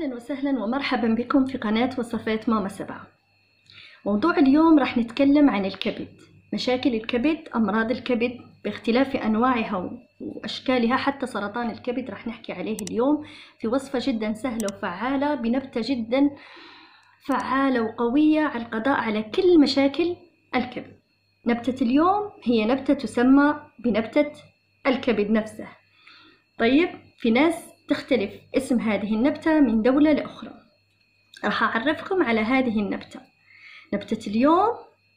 أهلا وسهلا ومرحبا بكم في قناة وصفات ماما سبعة. موضوع اليوم راح نتكلم عن الكبد، مشاكل الكبد، أمراض الكبد باختلاف أنواعها وأشكالها، حتى سرطان الكبد راح نحكي عليه اليوم في وصفة جدا سهلة وفعالة بنبتة جدا فعالة وقوية على القضاء على كل مشاكل الكبد. نبتة اليوم هي نبتة تسمى بنبتة الكبد نفسه. طيب، في ناس تختلف اسم هذه النبتة من دولة لأخرى. راح أعرفكم على هذه النبتة. نبتة اليوم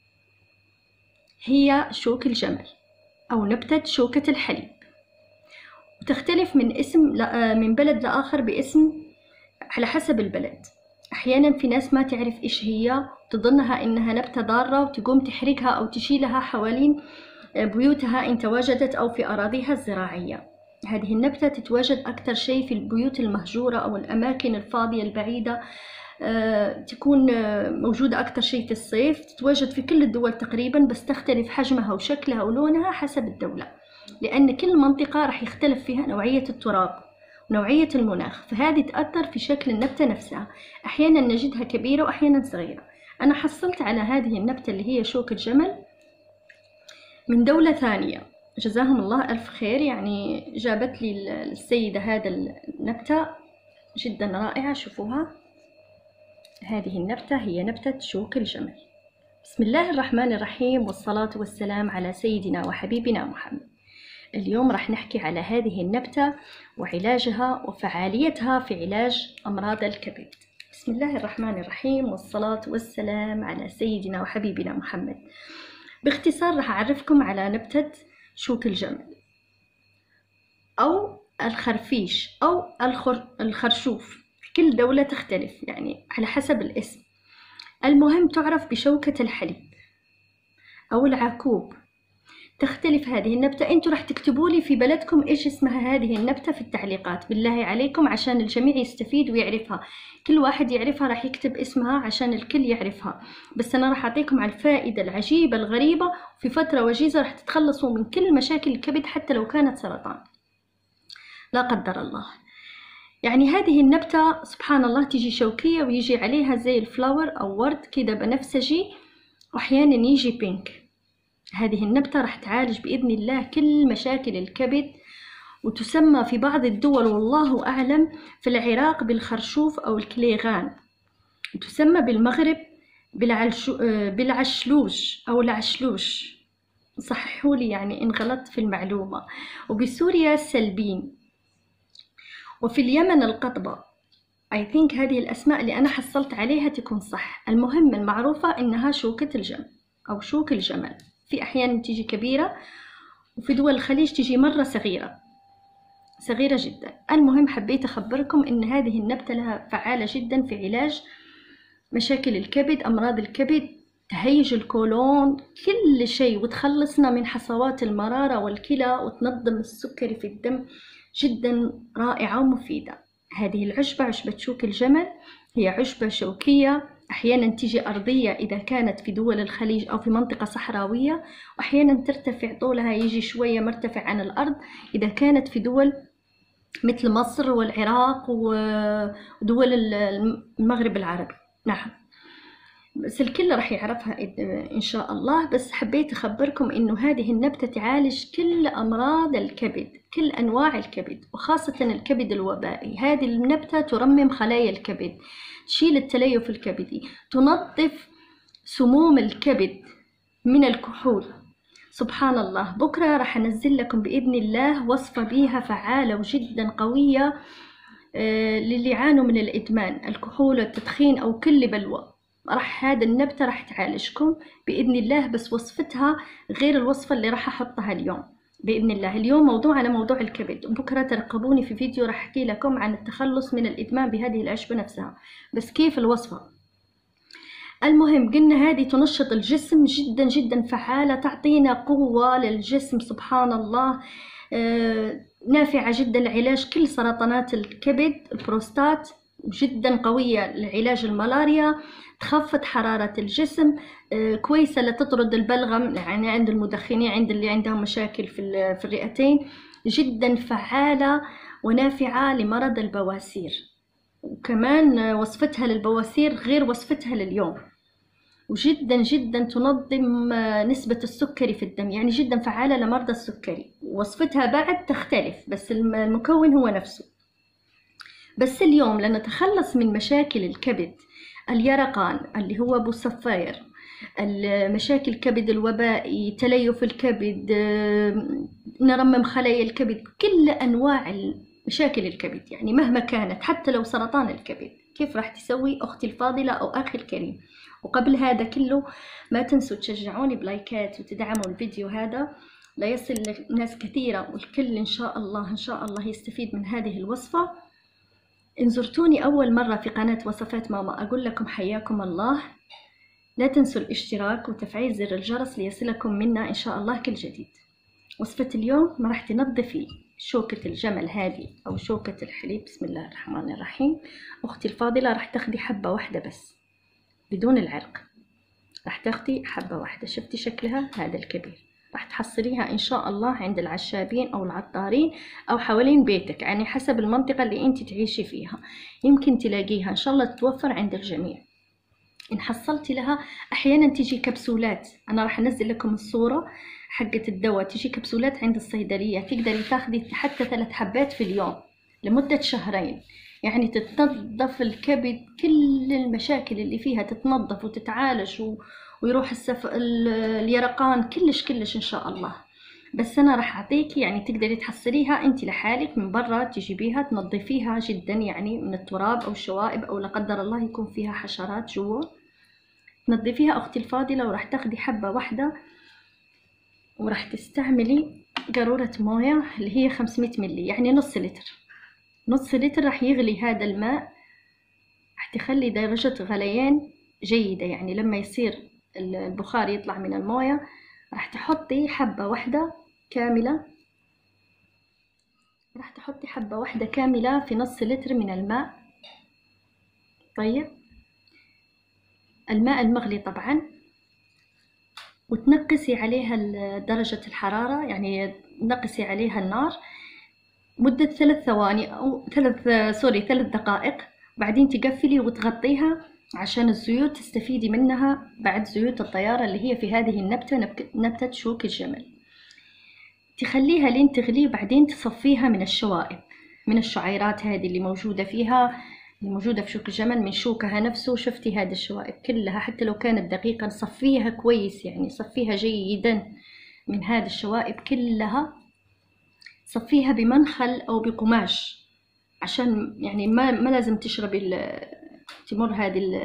هي شوك الجمل أو نبتة شوكة الحليب، وتختلف من اسم من بلد لآخر باسم على حسب البلد. أحيانا في ناس ما تعرف إيش هي، تظنها إنها نبتة ضارة وتقوم تحرقها أو تشيلها حوالين بيوتها إن تواجدت أو في أراضيها الزراعية. هذه النبتة تتواجد أكثر شيء في البيوت المهجورة أو الأماكن الفاضية البعيدة، تكون موجودة أكثر شيء في الصيف. تتواجد في كل الدول تقريبا، بس تختلف حجمها وشكلها ولونها حسب الدولة، لأن كل منطقة راح يختلف فيها نوعية التراب ونوعية المناخ، فهذه تأثر في شكل النبتة نفسها. أحيانا نجدها كبيرة وأحيانا صغيرة. أنا حصلت على هذه النبتة اللي هي شوك الجمل من دولة ثانية، جزاهم الله ألف خير. يعني جابت لي السيدة هذا النبتة جدا رائعة. شوفوها، هذه النبتة هي نبتة شوك الجمل. بسم الله الرحمن الرحيم، والصلاة والسلام على سيدنا وحبيبنا محمد. اليوم راح نحكي على هذه النبتة وعلاجها وفعاليتها في علاج أمراض الكبد. بسم الله الرحمن الرحيم، والصلاة والسلام على سيدنا وحبيبنا محمد. باختصار راح أعرفكم على نبتة شوك الجمل أو الخرفيش أو الخرشوف، في كل دولة تختلف يعني على حسب الاسم. المهم تعرف بشوكة الحليب أو العكوب، تختلف هذه النبتة. انتوا راح تكتبوا لي في بلدكم ايش اسمها هذه النبتة في التعليقات بالله عليكم، عشان الجميع يستفيد ويعرفها. كل واحد يعرفها راح يكتب اسمها عشان الكل يعرفها. بس انا راح اعطيكم على الفائدة العجيبة الغريبة، في فترة وجيزة راح تتخلصوا من كل مشاكل الكبد حتى لو كانت سرطان، لا قدر الله. يعني هذه النبتة سبحان الله تيجي شوكية ويجي عليها زي الفلاور أو ورد كده بنفسجي، وأحيانا يجي بينك. هذه النبتة راح تعالج بإذن الله كل مشاكل الكبد، وتسمى في بعض الدول والله أعلم في العراق بالخرشوف أو الكليغان، وتسمى بالمغرب بالعشلوش أو العشلوش، صححوا لي يعني إن غلطت في المعلومة. وبسوريا السلبين، وفي اليمن القطبة. I think هذه الأسماء اللي أنا حصلت عليها تكون صح. المهم المعروفة إنها شوكة الجمل أو شوك الجمل. في أحيانا تيجي كبيرة، وفي دول الخليج تيجي مرة صغيرة جدا. المهم حبيت أخبركم إن هذه النبتة لها فعالة جدا في علاج مشاكل الكبد، أمراض الكبد، تهيج الكولون، كل شيء، وتخلصنا من حصوات المرارة والكلى، وتنظم السكري في الدم. جدا رائعة ومفيدة. هذه العشبة، عشبة شوك الجمل، هي عشبة شوكية. أحيانا تيجي أرضية إذا كانت في دول الخليج أو في منطقة صحراوية، وأحيانا ترتفع طولها يجي شوية مرتفع عن الأرض إذا كانت في دول مثل مصر والعراق ودول المغرب العربي. نعم، بس الكل راح يعرفها إن شاء الله. بس حبيت أخبركم إنه هذه النبتة تعالج كل أمراض الكبد، كل أنواع الكبد، وخاصة الكبد الوبائي. هذه النبتة ترمم خلايا الكبد، تشيل التليف الكبدي، تنظف سموم الكبد من الكحول. سبحان الله. بكرة راح أنزل لكم بإذن الله وصفة بيها فعالة وجدا قوية للي يعانوا من الإدمان، الكحول، التدخين أو كل بلوى. هذا النبتة راح تعالجكم بإذن الله، بس وصفتها غير الوصفة اللي راح أحطها اليوم بإذن الله. اليوم موضوع على موضوع الكبد، وبكرة ترقبوني في فيديو راح أحكي لكم عن التخلص من الإدمان بهذه العشبة نفسها، بس كيف الوصفة. المهم قلنا هذه تنشط الجسم جدا جدا فعالة، تعطينا قوة للجسم. سبحان الله. نافعة جدا لعلاج كل سرطانات الكبد، البروستات، جدا قوية لعلاج الملاريا، تخفض حرارة الجسم، كويسة لتطرد البلغم يعني عند المدخنين، عند اللي عندهم مشاكل في الرئتين. جدا فعالة ونافعة لمرض البواسير. وكمان وصفتها للبواسير غير وصفتها لليوم، وجدا جدا تنظم نسبة السكري في الدم، يعني جدا فعالة لمرضى السكري. وصفتها بعد تختلف بس المكون هو نفسه. بس اليوم لنتخلص من مشاكل الكبد، اليرقان اللي هو أبو صفاير، المشاكل الكبد الوبائي، تليف الكبد، نرمم خلايا الكبد، كل أنواع مشاكل الكبد يعني مهما كانت، حتى لو سرطان الكبد. كيف راح تسوي أختي الفاضلة أو أخي الكريم؟ وقبل هذا كله ما تنسوا تشجعوني بلايكات وتدعموا الفيديو هذا ليصل لناس كثيرة، والكل إن شاء الله يستفيد من هذه الوصفة. إن زرتوني أول مرة في قناة وصفات ماما أقول لكم حياكم الله. لا تنسوا الاشتراك وتفعيل زر الجرس ليصلكم منا إن شاء الله كل جديد. وصفة اليوم ما راح تنظفي شوكة الجمل هذه أو شوكة الحليب. بسم الله الرحمن الرحيم. أختي الفاضلة راح تاخدي حبة واحدة بس بدون العرق، راح تاخدي حبة واحدة. شفتي شكلها هذا الكبير؟ راح تحصليها إن شاء الله عند العشابين أو العطارين أو حوالين بيتك، يعني حسب المنطقة اللي أنت تعيشي فيها يمكن تلاقيها، إن شاء الله تتوفر عند الجميع. إن حصلتي لها أحيانا تيجي كبسولات، أنا راح أنزل لكم الصورة حقة الدواء، تيجي كبسولات عند الصيدلية، تقدري تاخدي حتى 3 حبات في اليوم لمدة شهرين، يعني تتنظف الكبد، كل المشاكل اللي فيها تتنظف وتتعالج ويروح اليرقان كلش إن شاء الله. بس أنا راح أعطيكي يعني تقدري تحصليها أنت لحالك من برا، تجيبيها تنظفيها جدا يعني من التراب أو الشوائب أو لا قدر الله يكون فيها حشرات جوا، تنظفيها أختي الفاضلة. وراح تاخدي حبة واحدة وراح تستعملي قارورة موية اللي هي 500 ملي، يعني نص لتر راح يغلي هذا الماء، راح تخلي درجة غليان جيدة، يعني لما يصير البخار يطلع من الموية راح تحطي حبة واحدة كاملة، راح تحطي حبة واحدة كاملة في نص لتر من الماء. طيب الماء المغلي طبعا، وتنقسي عليها درجة الحرارة، يعني نقسي عليها النار مدة 3 ثواني أو 3 دقائق، بعدين تقفلي وتغطيها عشان الزيوت تستفيدي منها بعد، زيوت الطيارة اللي هي في هذه النبتة، نبتة شوك الجمل. تخليها لين تغلي، بعدين تصفيها من الشوائب، من الشعيرات هذه اللي موجودة فيها، اللي موجودة في شوك الجمل من شوكها نفسه. شفتي هذه الشوائب كلها حتى لو كانت دقيقة صفيها كويس، يعني صفيها جيدا من هذه الشوائب كلها، صفيها بمنخل أو بقماش عشان يعني ما لازم تشربي تمر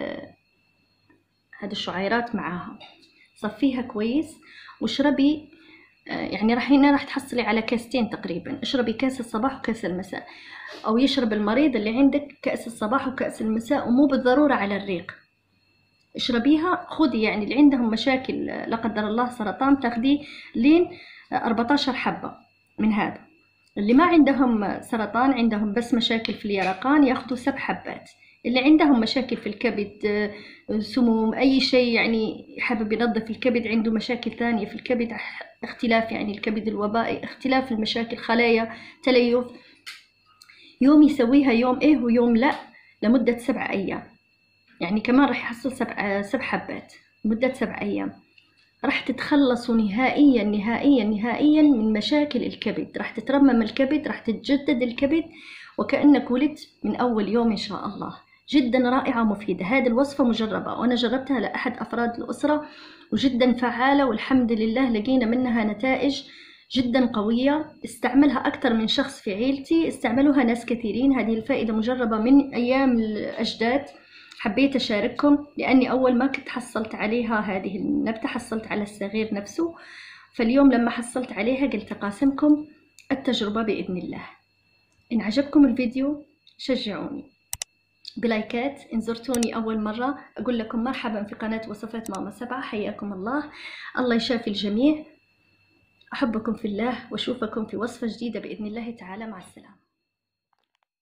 هذه الشعيرات معاها. صفيها كويس واشربي، يعني هنا راح تحصلي على كاستين تقريبا، اشربي كاس الصباح وكاس المساء، او يشرب المريض اللي عندك كاس الصباح وكاس المساء، ومو بالضرورة على الريق. اشربيها، خدي يعني اللي عندهم مشاكل لا قدر الله سرطان تاخدي لين 14 حبة من هذا، اللي ما عندهم سرطان عندهم بس مشاكل في اليرقان ياخدوا 7 حبات، اللي عندهم مشاكل في الكبد، سموم، أي شيء يعني حابب ينظف الكبد، عنده مشاكل ثانية في الكبد، اختلاف يعني الكبد الوبائي، اختلاف المشاكل، خلايا، تليف، يوم يسويها يوم إيه ويوم لا لمدة 7 أيام، يعني كمان راح يحصل 7 حبات لمدة 7 أيام. راح تتخلصوا نهائيا من مشاكل الكبد، راح تترمم الكبد، راح تتجدد الكبد وكأنك ولدت من أول يوم إن شاء الله. جدا رائعة ومفيدة، هذه الوصفة مجربة وأنا جربتها لأحد أفراد الأسرة وجدا فعالة، والحمد لله لقينا منها نتائج جدا قوية. استعملها أكثر من شخص في عيلتي، استعملوها ناس كثيرين، هذه الفائدة مجربة من أيام الأجداد. حبيت أشارككم لأني أول ما كنت حصلت عليها هذه النبتة حصلت على الصغير نفسه، فاليوم لما حصلت عليها قلت أقاسمكم التجربة بإذن الله. إن عجبكم الفيديو شجعوني بلايكات. إن زرتوني أول مرة أقول لكم مرحبا في قناة وصفات ماما 7، حياكم الله. الله يشافي الجميع، أحبكم في الله وأشوفكم في وصفة جديدة بإذن الله تعالى. مع السلامة.